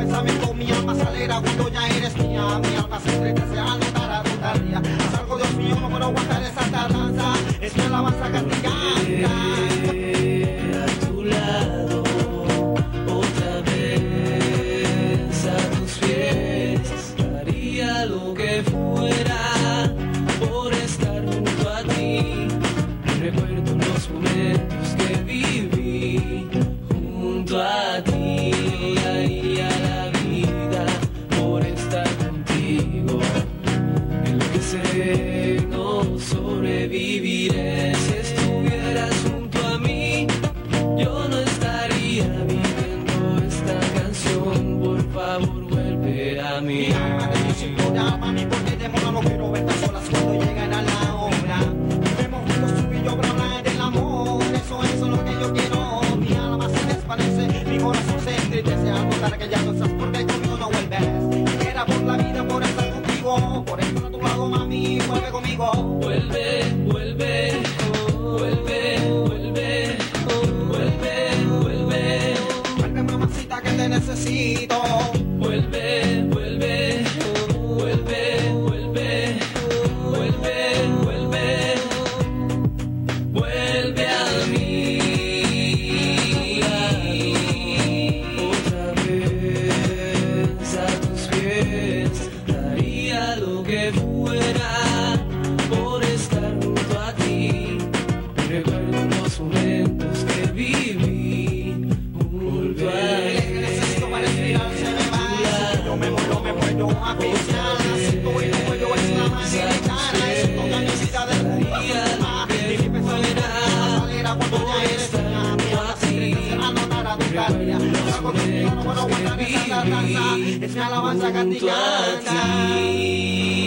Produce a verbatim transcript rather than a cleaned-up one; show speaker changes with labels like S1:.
S1: pensamiento, mi alma se alegra cuando ya eres mía. Mi alma se entristece al notar a tu tardía. Haz algo, Dios mío, no puedo aguantar esa tardanza. Es mi alabanza que te canta.
S2: A tu lado, otra vez a tus pies, haría lo que fuera por estar junto a ti. Recuerdo los momentos que viví junto a ti. Daría la vida por estar contigo. Enloqueceré, no sobreviviré. Si estuvieras junto a mí, yo no estaría viviendo esta canción. Por favor, vuelve a mí.
S1: Mi alma te dice implora, mami, porque demora. No quiero verte a solas cuando llegan a la hora. Vivimos juntos tú y yo para hablar del amor. Eso, eso es lo que yo quiero. Mi alma se desvanece, mi corazón se entristece al notar que ya no estás, porque conmigo no vuelves. Quiera por la vida, por estar contigo, por estar a tu lado, mami, vuelve conmigo.
S2: Vuelve, vuelve, vuelve, vuelve, vuelve, vuelve.
S1: Vuelve, mamacita, que te necesito.
S2: Vuelve, vuelve, vuelve, vuelve, vuelve, vuelve, vuelve a mí. Otra vez a tus pies, daría lo que fuera por estar junto a ti. Recuerdo los momentos que viví junto a
S1: Que necesito para respirar, se me va. Yo me muero, me muero a pensar. Siento y no puedo exclamar ni gritar. Siento que mi vida derrumba. Y mi pensamiento se alegra cuando ya eres mía. Mi alma se entristece al notar a tu tardía. Salgo contigo, no puedo aguantar esa tardanza. Es mi alabanza que te
S2: junto a
S1: canta.
S2: ti.